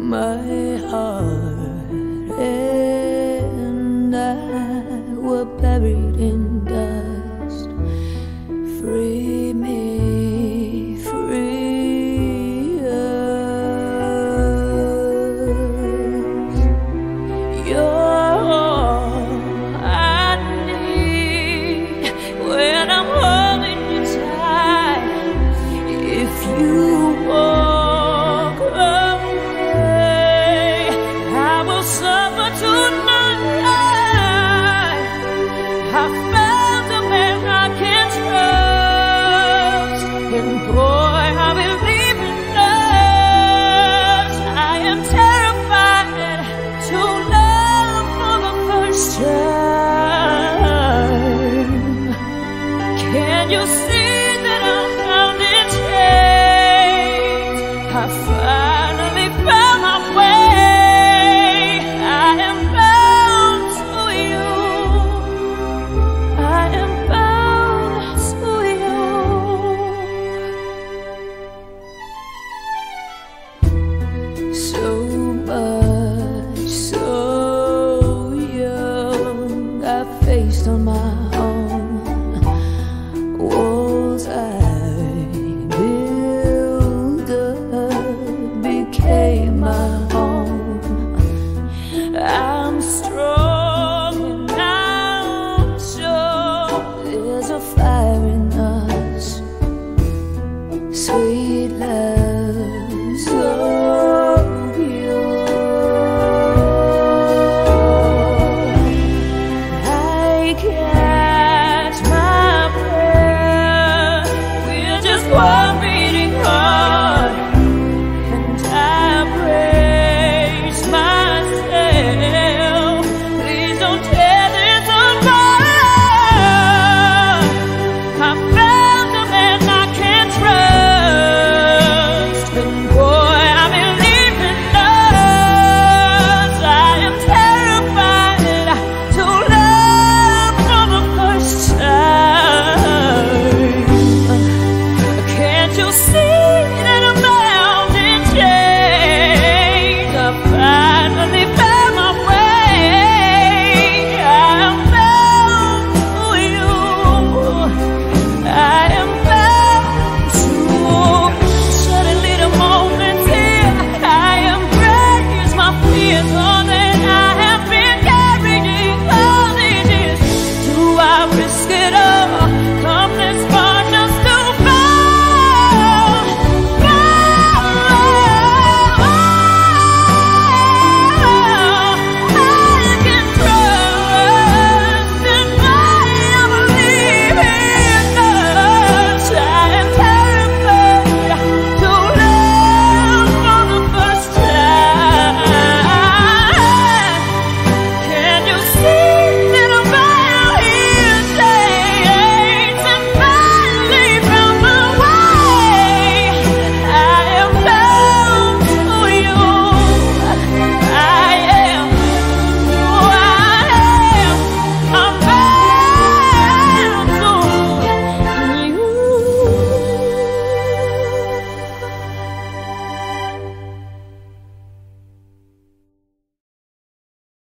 My heart and I were buried in dust. Free me, free us. You're all I need when I'm holding you tight. If you walk away, I will suffer tonight. I found a man I can trust, and boy, I believe in us. I am terrified to love for the first time. Can you see that I'm found in chains? I finally found my way. I am bound to you. I am bound to you. So much, so young, I faced on my own. Walls I built up became my home. I'm strong and I'm sure there's a fire